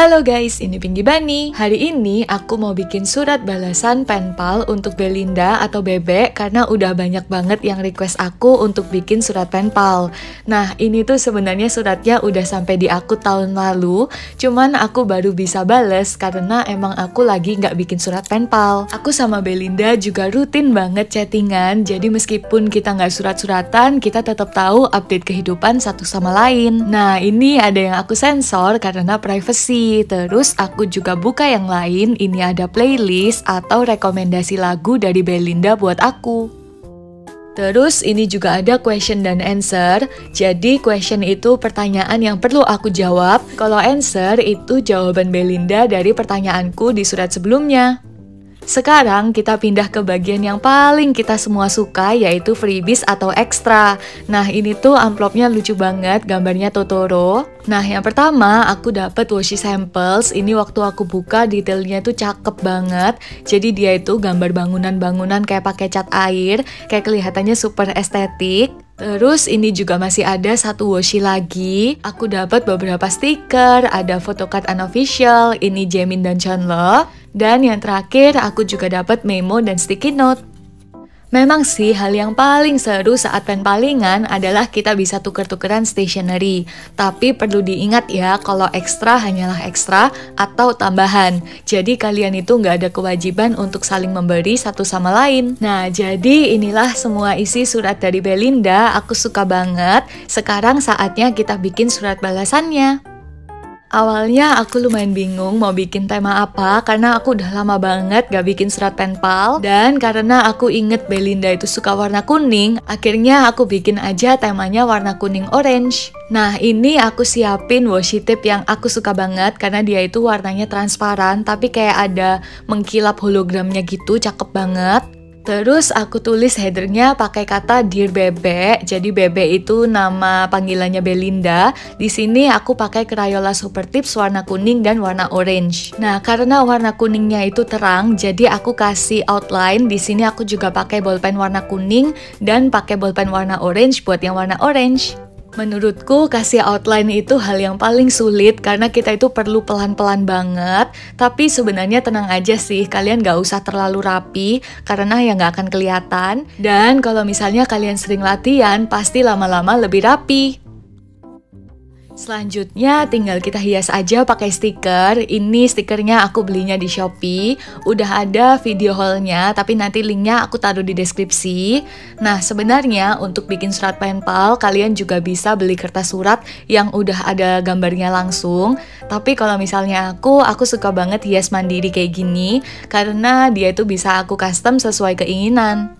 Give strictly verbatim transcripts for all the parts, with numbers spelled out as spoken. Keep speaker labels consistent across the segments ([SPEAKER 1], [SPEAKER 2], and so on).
[SPEAKER 1] Halo guys, ini Pinky Bunny. Hari ini aku mau bikin surat balasan penpal untuk Belinda atau Bebek karena udah banyak banget yang request aku untuk bikin surat penpal. Nah, ini tuh sebenarnya suratnya udah sampai di aku tahun lalu, cuman aku baru bisa bales karena emang aku lagi nggak bikin surat penpal. Aku sama Belinda juga rutin banget chattingan, jadi meskipun kita nggak surat-suratan, kita tetap tahu update kehidupan satu sama lain. Nah, ini ada yang aku sensor karena privacy. Terus aku juga buka yang lain, ini ada playlist atau rekomendasi lagu dari Belinda buat aku. Terus ini juga ada question dan answer. Jadi question itu pertanyaan yang perlu aku jawab. Kalau answer itu jawaban Belinda dari pertanyaanku di surat sebelumnya. Sekarang kita pindah ke bagian yang paling kita semua suka, yaitu freebies atau ekstra. Nah, ini tuh amplopnya lucu banget, gambarnya Totoro. Nah, yang pertama aku dapat washi samples. Ini waktu aku buka detailnya tuh cakep banget. Jadi dia itu gambar bangunan-bangunan kayak pakai cat air, kayak kelihatannya super estetik. Terus ini juga masih ada satu washi lagi. Aku dapat beberapa stiker, ada photocard unofficial, ini Jaemin dan Chunlo. Dan yang terakhir aku juga dapat memo dan sticky note. Memang sih hal yang paling seru saat penpalingan adalah kita bisa tuker-tukeran stationery. Tapi perlu diingat ya, kalau ekstra hanyalah ekstra atau tambahan. Jadi kalian itu nggak ada kewajiban untuk saling memberi satu sama lain. Nah, jadi inilah semua isi surat dari Belinda. Aku suka banget. Sekarang saatnya kita bikin surat balasannya. Awalnya aku lumayan bingung mau bikin tema apa karena aku udah lama banget gak bikin surat penpal. Dan karena aku inget Belinda itu suka warna kuning, akhirnya aku bikin aja temanya warna kuning orange. Nah, ini aku siapin washi tape yang aku suka banget karena dia itu warnanya transparan tapi kayak ada mengkilap hologramnya gitu, cakep banget. Terus aku tulis headernya pakai kata Dear Bebek. Jadi Bebek itu nama panggilannya Belinda. Di sini aku pakai Crayola Super Tips warna kuning dan warna orange. Nah, karena warna kuningnya itu terang, jadi aku kasih outline. Di sini aku juga pakai bolpen warna kuning dan pakai bolpen warna orange buat yang warna orange. Menurutku kasih outline itu hal yang paling sulit karena kita itu perlu pelan-pelan banget. Tapi sebenarnya tenang aja sih, kalian gak usah terlalu rapi karena ya gak akan kelihatan. Dan kalau misalnya kalian sering latihan, pasti lama-lama lebih rapi. Selanjutnya tinggal kita hias aja pakai stiker. Ini stikernya aku belinya di Shopee. Udah ada video haulnya, tapi nanti linknya aku taruh di deskripsi. Nah, sebenarnya untuk bikin surat penpal kalian juga bisa beli kertas surat yang udah ada gambarnya langsung. Tapi kalau misalnya aku, aku suka banget hias mandiri kayak gini karena dia itu bisa aku custom sesuai keinginan.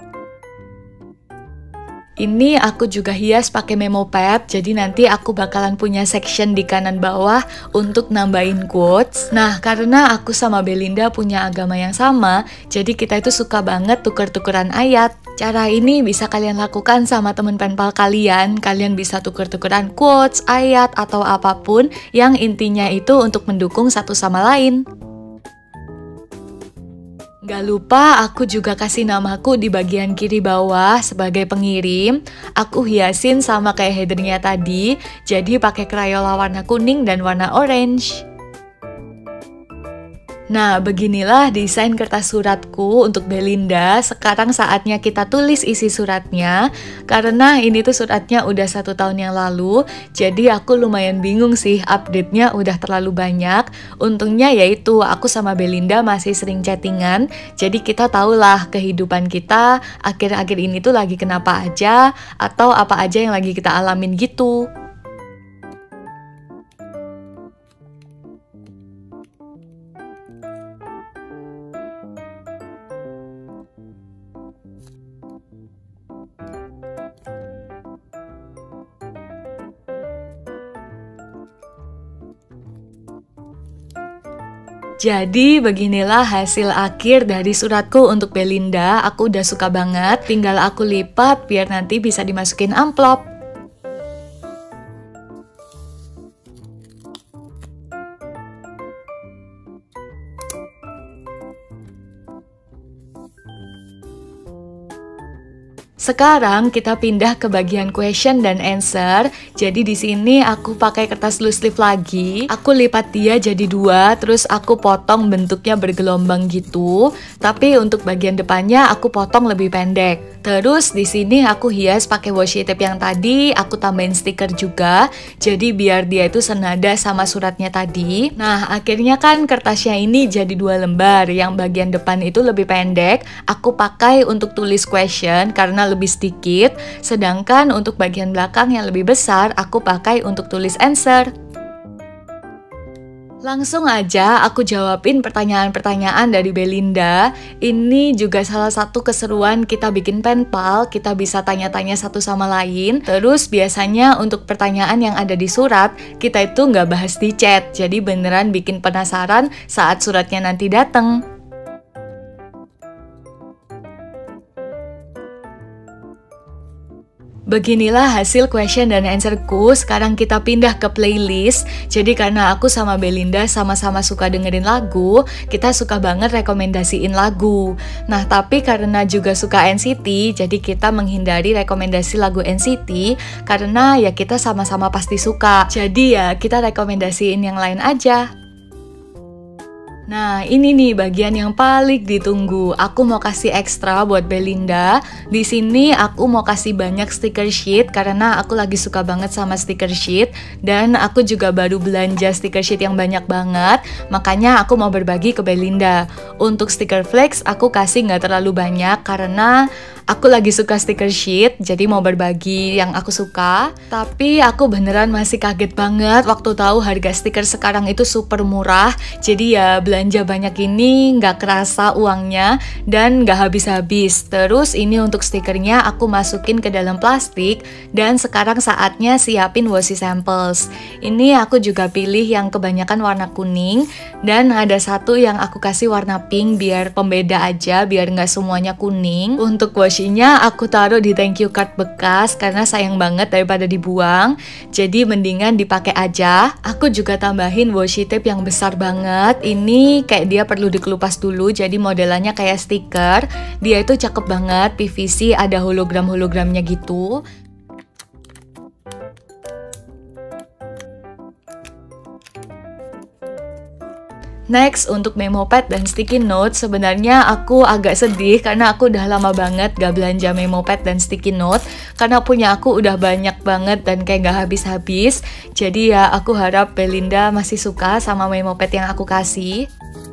[SPEAKER 1] Ini aku juga hias pakai memo pad, jadi nanti aku bakalan punya section di kanan bawah untuk nambahin quotes. Nah, karena aku sama Belinda punya agama yang sama, jadi kita itu suka banget tuker-tukeran ayat. Cara ini bisa kalian lakukan sama temen penpal kalian. Kalian bisa tuker-tukeran quotes, ayat, atau apapun yang intinya itu untuk mendukung satu sama lain. Gak lupa aku juga kasih namaku di bagian kiri bawah sebagai pengirim. Aku hiasin sama kayak headernya tadi, jadi pakai Crayola warna kuning dan warna orange. Nah, beginilah desain kertas suratku untuk Belinda. Sekarang saatnya kita tulis isi suratnya. Karena ini tuh suratnya udah satu tahun yang lalu, jadi aku lumayan bingung sih, update-nya udah terlalu banyak. Untungnya yaitu aku sama Belinda masih sering chattingan, jadi kita tahulah kehidupan kita akhir-akhir ini tuh lagi kenapa aja, atau apa aja yang lagi kita alamin gitu. Jadi beginilah hasil akhir dari suratku untuk Belinda. Aku udah suka banget, tinggal aku lipat biar nanti bisa dimasukin amplop. Sekarang kita pindah ke bagian question dan answer. Jadi di sini aku pakai kertas loose leaf lagi. Aku lipat dia jadi dua, terus aku potong bentuknya bergelombang gitu. Tapi untuk bagian depannya aku potong lebih pendek. Terus di sini aku hias pakai washi tape yang tadi, aku tambahin stiker juga. Jadi biar dia itu senada sama suratnya tadi. Nah, akhirnya kan kertasnya ini jadi dua lembar. Yang bagian depan itu lebih pendek, aku pakai untuk tulis question karena lebih sedikit, sedangkan untuk bagian belakang yang lebih besar aku pakai untuk tulis answer. Langsung aja aku jawabin pertanyaan-pertanyaan dari Belinda. Ini juga salah satu keseruan kita bikin pen pal, kita bisa tanya-tanya satu sama lain. Terus biasanya untuk pertanyaan yang ada di surat, kita itu nggak bahas di chat, jadi beneran bikin penasaran saat suratnya nanti dateng. Beginilah hasil question dan answerku. Sekarang kita pindah ke playlist. Jadi karena aku sama Belinda sama-sama suka dengerin lagu, kita suka banget rekomendasiin lagu. Nah, tapi karena juga suka N C T, jadi kita menghindari rekomendasi lagu N C T karena ya kita sama-sama pasti suka. Jadi ya kita rekomendasiin yang lain aja. Nah, ini nih bagian yang paling ditunggu. Aku mau kasih ekstra buat Belinda. Di sini aku mau kasih banyak stiker sheet karena aku lagi suka banget sama stiker sheet, dan aku juga baru belanja stiker sheet yang banyak banget. Makanya aku mau berbagi ke Belinda. Untuk stiker flex aku kasih nggak terlalu banyak karena aku lagi suka stiker sheet, jadi mau berbagi yang aku suka. Tapi aku beneran masih kaget banget waktu tahu harga stiker sekarang itu super murah. Jadi ya belanja banyak ini nggak kerasa uangnya dan nggak habis-habis. Terus ini untuk stikernya aku masukin ke dalam plastik, dan sekarang saatnya siapin washi samples. Ini aku juga pilih yang kebanyakan warna kuning, dan ada satu yang aku kasih warna pink biar pembeda aja, biar nggak semuanya kuning. Untuk washi Washinya aku taruh di thank you card bekas karena sayang banget daripada dibuang. Jadi mendingan dipakai aja. Aku juga tambahin washi tape yang besar banget. Ini kayak dia perlu dikelupas dulu, jadi modelannya kayak stiker. Dia itu cakep banget, P V C, ada hologram-hologramnya gitu. Next, untuk memo pad dan sticky note, sebenarnya aku agak sedih karena aku udah lama banget gak belanja memo pad dan sticky note karena punya aku udah banyak banget dan kayak gak habis-habis. Jadi ya aku harap Belinda masih suka sama memo pad yang aku kasih.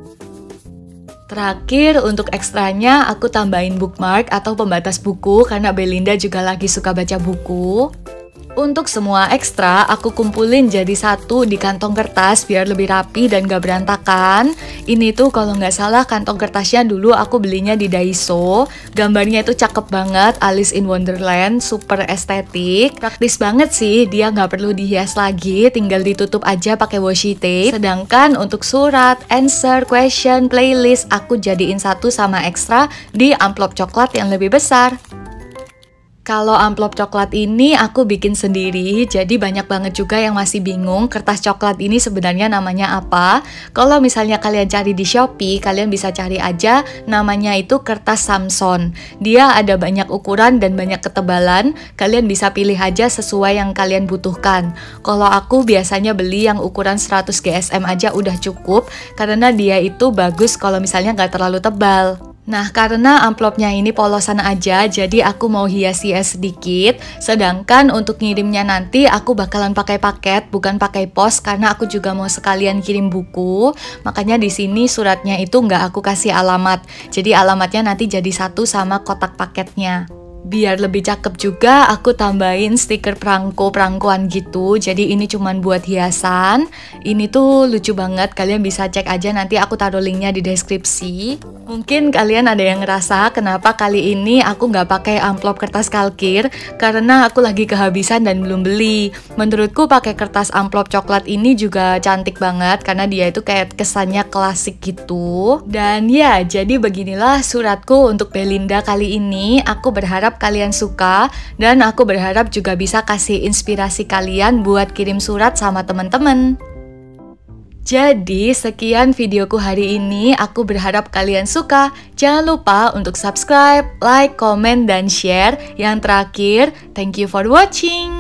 [SPEAKER 1] Terakhir, untuk ekstranya aku tambahin bookmark atau pembatas buku karena Belinda juga lagi suka baca buku. Untuk semua ekstra, aku kumpulin jadi satu di kantong kertas biar lebih rapi dan gak berantakan. Ini tuh kalau nggak salah kantong kertasnya dulu aku belinya di Daiso. Gambarnya itu cakep banget, Alice in Wonderland, super estetik. Praktis banget sih, dia nggak perlu dihias lagi, tinggal ditutup aja pakai washi tape. Sedangkan untuk surat, answer, question, playlist, aku jadiin satu sama ekstra di amplop coklat yang lebih besar. Kalau amplop coklat ini aku bikin sendiri, jadi banyak banget juga yang masih bingung kertas coklat ini sebenarnya namanya apa. Kalau misalnya kalian cari di Shopee, kalian bisa cari aja namanya itu kertas Samson. Dia ada banyak ukuran dan banyak ketebalan, kalian bisa pilih aja sesuai yang kalian butuhkan. Kalau aku biasanya beli yang ukuran seratus G S M aja udah cukup, karena dia itu bagus kalau misalnya nggak terlalu tebal. Nah, karena amplopnya ini polosan aja, jadi aku mau hias-hias sedikit. Sedangkan untuk ngirimnya nanti aku bakalan pakai paket, bukan pakai pos, karena aku juga mau sekalian kirim buku. Makanya di sini suratnya itu nggak aku kasih alamat. Jadi alamatnya nanti jadi satu sama kotak paketnya. Biar lebih cakep juga, aku tambahin stiker perangko-perangkoan gitu. Jadi ini cuman buat hiasan. Ini tuh lucu banget, kalian bisa cek aja, nanti aku taruh linknya di deskripsi. Mungkin kalian ada yang ngerasa kenapa kali ini aku nggak pakai amplop kertas kalkir, karena aku lagi kehabisan dan belum beli. Menurutku pakai kertas amplop coklat ini juga cantik banget, karena dia itu kayak kesannya klasik gitu. Dan ya, jadi beginilah suratku untuk Belinda kali ini. Aku berharap kalian suka, dan aku berharap juga bisa kasih inspirasi kalian buat kirim surat sama temen-temen. Jadi sekian videoku hari ini, aku berharap kalian suka. Jangan lupa untuk subscribe, like, komen, dan share. Yang terakhir, thank you for watching.